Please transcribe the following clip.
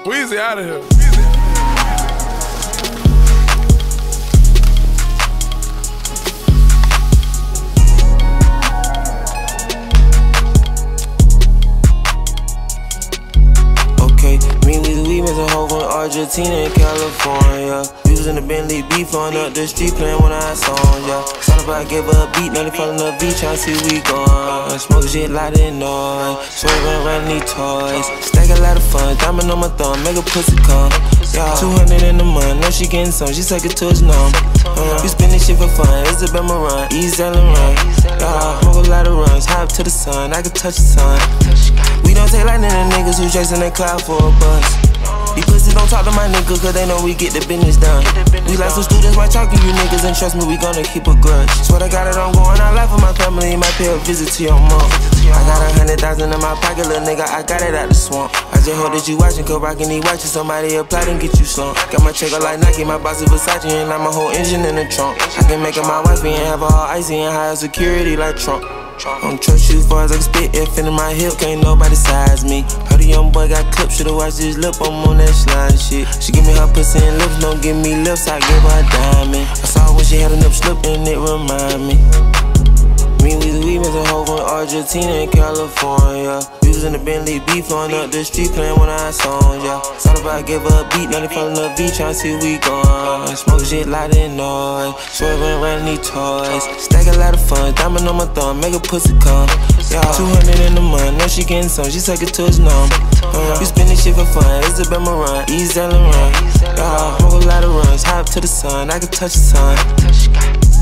Weezy out of here. We missed a hoe from Argentina and California. We was in the Bentley beef, flowing up the street, playing when I saw ya. Thought about give her a beat, now they falling up beat, tryna see we going. Smoking shit loud and noise, swerving around these toys. Stack a lot of fun, diamond on my thumb, make a pussy come. Yeah, 200 in the month, know she getting some, she suck it to his numb. We spend this shit for fun, it's a run, easy and run. Yeah, smoke a lot of runs, high up to the sun, I can touch the sun. We don't take like none of niggas who chasing that cloud for a bus. These pussies don't talk to my niggas cause they know we get the business done. We like some students, why talk to you niggas and trust me, we gonna keep a grudge. Swear to God that I'm going out life for my family, might pay a visit to your mom. I got 100,000 in my pocket, little nigga, I got it out the swamp. I just hope that you watching, cause rockin' these watches, somebody apply and get you slumped. Got my checker like Nike, my boss is Versace, and I'm a whole engine in the trunk. I can make her my wife and have her all icy and high security like Trump. I don't trust you as far as I can spit, if in my hip, can't nobody size me. Heard a young boy got clipped, should've watched his lip, I'm on that slime shit. She give me her pussy and lips, don't give me lips, I give her a diamond. I saw her when she had a nip slip and it remind me. Me and we missed a hoe from Argentina and California. We was in the Bentley beef, flowing up the street, playing when I saw ya. Thought about give her a beat, now they falling up beat, tryna see we going. Smoking shit loud and noise, swerving around these toys. Stack a lot of fun, diamond on my thumb, make a pussy come. Yeah, 200 in the month, know she getting some, she suck it to his numb. We spend this shit for fun, it's a run, easy and run. Yeah, smoke a lot of runs, high up to the sun, I can touch the sun.